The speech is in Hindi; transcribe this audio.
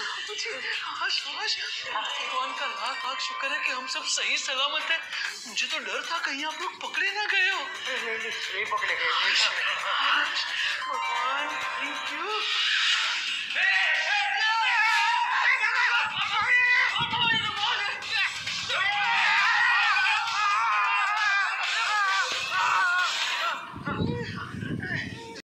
आज भगवान का लाख लाख शुक्र है कि हम सब सही सलामत है। मुझे तो डर था कहीं आप लोग पकड़े ना गए हो। नहीं पकड़े गए। भगवान थैंक यू।